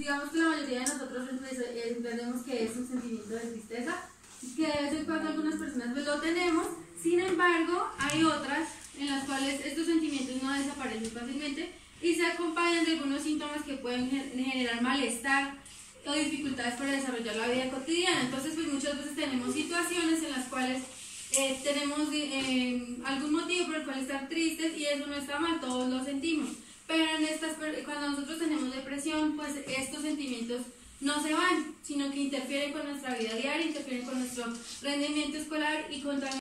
digamos que la mayoría de nosotros entendemos que es un sentimiento de tristeza, que de vez en cuando algunas personas pues lo tenemos. Sin embargo, hay otras en las cuales estos sentimientos no desaparecen fácilmente y se acompañan de algunos síntomas que pueden generar malestar o dificultades para desarrollar la vida cotidiana. Entonces, pues muchas veces tenemos situaciones en las cuales tenemos algún motivo por el cual estar tristes y eso no está mal, todos lo sentimos. Pero cuando nosotros tenemos depresión, pues estos sentimientos no se van, sino que interfieren con nuestra vida diaria, interfieren con nuestro rendimiento escolar y con